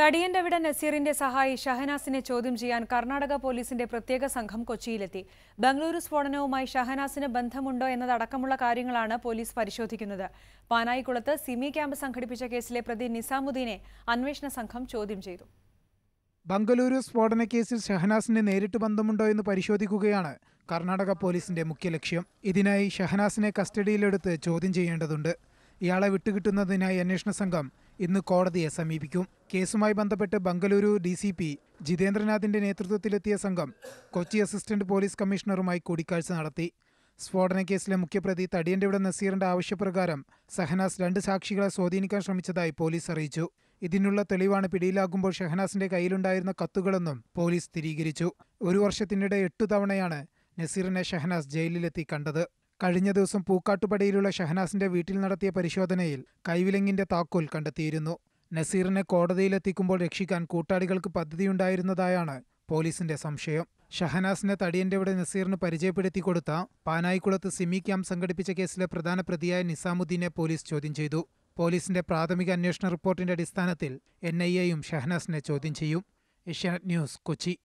തടിയന്റെവിട നസീറിന്റെ സഹായി ഷഹനാസിനെ ചോദ്യം ചെയ്യാൻ കർണാടക പോലീസിന്റെ പ്രത്യേക സംഘം കൊച്ചിയിലെത്തി. ബംഗളൂരു സ്ഫോടനവുമായി ഷഹനാസിന് ബന്ധമുണ്ടോ എന്നതടക്കമുള്ള കാര്യങ്ങളാണ് പോലീസ് പരിശോധിക്കുന്നത്. പാനായിക്കുളത്ത് സിമി ക്യാമ്പ് സംഘടിപ്പിച്ച കേസിലെ പ്രതി നിസാമുദ്ദീനെ അന്വേഷണ സംഘം ചോദ്യം ചെയ്തു. ബംഗളൂരു സ്ഫോടന കേസിൽ ഷഹനാസിന് നേരിട്ട് ബന്ധമുണ്ടോ എന്ന് പരിശോധിക്കുകയാണ് കർണാടക പോലീസിന്റെ മുഖ്യ ലക്ഷ്യം. ഇതിനായി ഷഹനാസിനെ കസ്റ്റഡിയിലെടുത്ത് ചോദ്യം ചെയ്യേണ്ടതുണ്ട്. ഇയാളെ വിട്ടുകിട്ടുന്നതിനായി അന്വേഷണ സംഘം ഇന്ന് കോടതിയെ സമീപിക്കും. കേസുമായി ബന്ധപ്പെട്ട് ബംഗളൂരു DCP ജിതേന്ദ്രനാഥിന്റെ നേതൃത്വത്തിലെത്തിയ സംഘം കൊച്ചി അസിസ്റ്റന്റ് പോലീസ് കമ്മീഷണറുമായി കൂടിക്കാഴ്ച നടത്തി. സ്ഫോടന കേസിലെ മുഖ്യപ്രതി തടിയന്റെവിട നസീറിന്റെ ആവശ്യപ്രകാരം ഷഹനാസ് 2 സാക്ഷികളെ സ്വാധീനിക്കാൻ ശ്രമിച്ചതായി പോലീസ് അറിയിച്ചു. ഇതിനുള്ള തെളിവാണ് പിടിയിലാകുമ്പോൾ ഷഹനാസിന്റെ കയ്യിലുണ്ടായിരുന്ന കത്തുകളെന്നും പോലീസ് സ്ഥിരീകരിച്ചു. 1 വർഷത്തിനിടെ 8 തവണയാണ് നസീറിനെ ഷഹനാസ് ജയിലിലെത്തി കണ്ടത്. കഴിഞ്ഞ ദിവസം പൂക്കാട്ടുപടിയിലുള്ള ഷഹനാസിന്റെ വീട്ടിൽ നടത്തിയ പരിശോധനയിൽ കൈവിലങ്ങിന്റെ താക്കോൽ കണ്ടെത്തിയിരുന്നു. നസീറിനെ കോടതിയിലെത്തിക്കുമ്പോൾ രക്ഷിക്കാൻ കൂട്ടാളികൾക്ക് പദ്ധതിയുണ്ടായിരുന്നതായാണ് പോലീസിന്റെ സംശയം. ഷഹനാസിനെ തടിയന്റെവിട നസീറിന് പരിചയപ്പെടുത്തി കൊടുത്ത പാനായിക്കുളത്ത് സിമി ക്യാമ്പ് സംഘടിപ്പിച്ച കേസിലെ പ്രധാന പ്രതിയായ നിസാമുദ്ദീനെ പോലീസ് ചോദ്യം ചെയ്തു. പോലീസിന്റെ പ്രാഥമിക അന്വേഷണ റിപ്പോർട്ടിന്റെ അടിസ്ഥാനത്തിൽ NIA യും ഷഹനാസിനെ ചോദ്യം ചെയ്യും. ഏഷ്യാനെറ്റ് ന്യൂസ്, കൊച്ചി.